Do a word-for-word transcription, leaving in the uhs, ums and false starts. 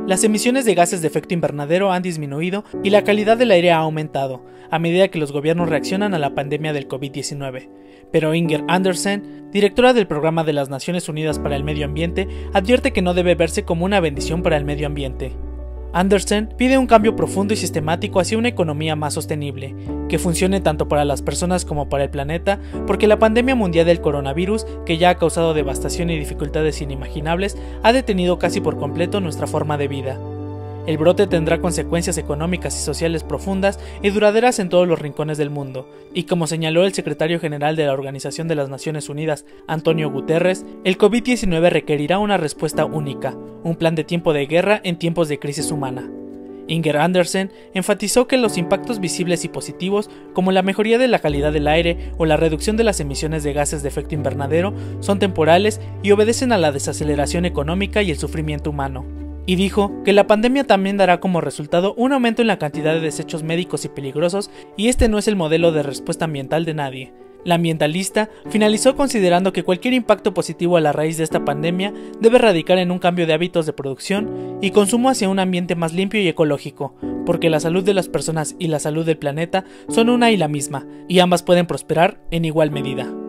Las emisiones de gases de efecto invernadero han disminuido y la calidad del aire ha aumentado, a medida que los gobiernos reaccionan a la pandemia del COVID diecinueve. Pero Inger Andersen, directora del Programa de las Naciones Unidas para el Medio Ambiente, advierte que no debe verse como una bendición para el medio ambiente. Andersen pide un cambio profundo y sistemático hacia una economía más sostenible, que funcione tanto para las personas como para el planeta, porque la pandemia mundial del coronavirus, que ya ha causado devastación y dificultades inimaginables, ha detenido casi por completo nuestra forma de vida. El brote tendrá consecuencias económicas y sociales profundas y duraderas en todos los rincones del mundo, y como señaló el secretario general de la Organización de las Naciones Unidas, Antonio Guterres, el COVID diecinueve requerirá una respuesta única, un plan de tiempo de guerra en tiempos de crisis humana. Inger Andersen enfatizó que los impactos visibles y positivos, como la mejoría de la calidad del aire o la reducción de las emisiones de gases de efecto invernadero, son temporales y obedecen a la desaceleración económica y el sufrimiento humano. Y dijo que la pandemia también dará como resultado un aumento en la cantidad de desechos médicos y peligrosos, y este no es el modelo de respuesta ambiental de nadie. La ambientalista finalizó considerando que cualquier impacto positivo a la raíz de esta pandemia debe radicar en un cambio de hábitos de producción y consumo hacia un ambiente más limpio y ecológico, porque la salud de las personas y la salud del planeta son una y la misma, y ambas pueden prosperar en igual medida.